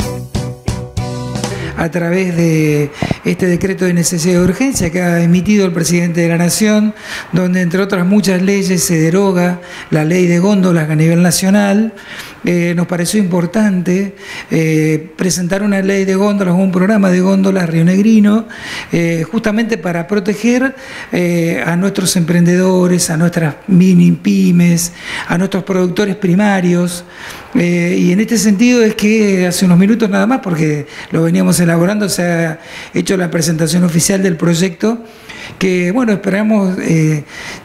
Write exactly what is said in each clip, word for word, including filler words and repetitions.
A través de este decreto de necesidad de urgencia que ha emitido el presidente de la Nación, donde entre otras muchas leyes se deroga la ley de góndolas a nivel nacional, eh, nos pareció importante eh, presentar una ley de góndolas, un programa de góndolas rionegrino, eh, justamente para proteger eh, a nuestros emprendedores, a nuestras mini pymes, a nuestros productores primarios. Eh, y en este sentido es que hace unos minutos nada más, porque lo veníamos elaborando, se ha hecho la presentación oficial del proyecto que, bueno, esperamos eh,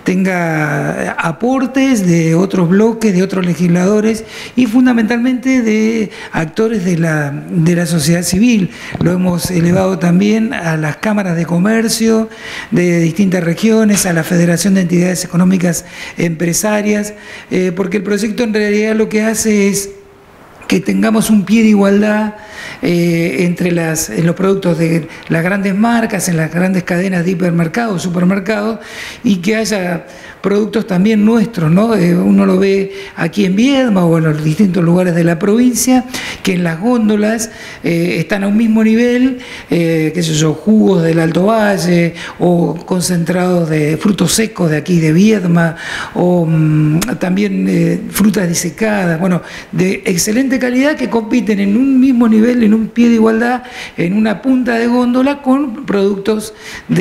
tenga aportes de otros bloques, de otros legisladores y fundamentalmente de actores de la, de la sociedad civil. Lo hemos elevado también a las cámaras de comercio de distintas regiones, a la Federación de Entidades Económicas Empresarias, eh, porque el proyecto en realidad lo que hace es que tengamos un pie de igualdad eh, entre las, en los productos de las grandes marcas, en las grandes cadenas de hipermercados, supermercados, y que haya productos también nuestros, ¿no? Eh, uno lo ve aquí en Viedma o en los distintos lugares de la provincia, que en las góndolas eh, están a un mismo nivel, eh, qué sé yo, jugos del Alto Valle o concentrados de frutos secos de aquí de Viedma o mmm, también eh, frutas disecadas, bueno, de excelente calidad que compiten en un mismo nivel, en un pie de igualdad, en una punta de góndola con productos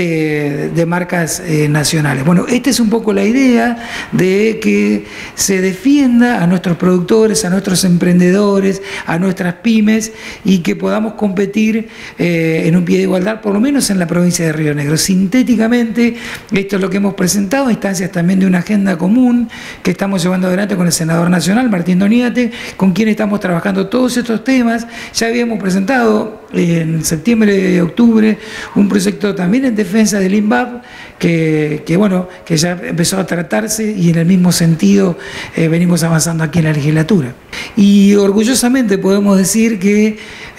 de, de marcas eh, nacionales. Bueno, esta es un poco la idea de que se defienda a nuestros productores, a nuestros emprendedores, a nuestras pymes y que podamos competir eh, en un pie de igualdad, por lo menos en la provincia de Río Negro. Sintéticamente, esto es lo que hemos presentado, instancias también de una agenda común que estamos llevando adelante con el senador nacional, Martín Doniate, con quien estamos trabajando todos estos temas. Ya habíamos presentado en septiembre, octubre, un proyecto también en defensa del INVAP, que, que bueno, que ya empezó a tratarse y en el mismo sentido eh, venimos avanzando aquí en la legislatura. Y orgullosamente podemos decir que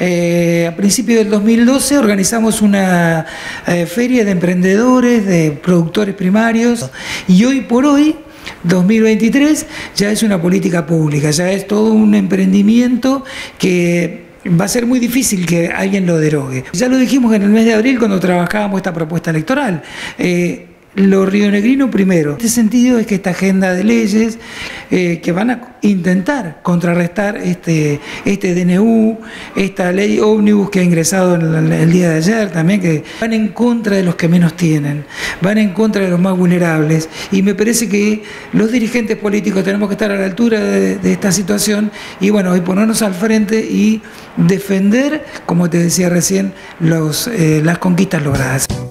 eh, a principios del dos mil doce organizamos una eh, feria de emprendedores, de productores primarios, y hoy por hoy dos mil veintitrés ya es una política pública, ya es todo un emprendimiento que va a ser muy difícil que alguien lo derogue. Ya lo dijimos en el mes de abril cuando trabajábamos esta propuesta electoral. Eh, Lo rionegrino primero. En este sentido es que esta agenda de leyes eh, que van a intentar contrarrestar este, este D N U, esta ley ómnibus que ha ingresado el, el día de ayer también, que van en contra de los que menos tienen, van en contra de los más vulnerables, y me parece que los dirigentes políticos tenemos que estar a la altura de, de esta situación y bueno, y ponernos al frente y defender, como te decía recién, los, eh, las conquistas logradas.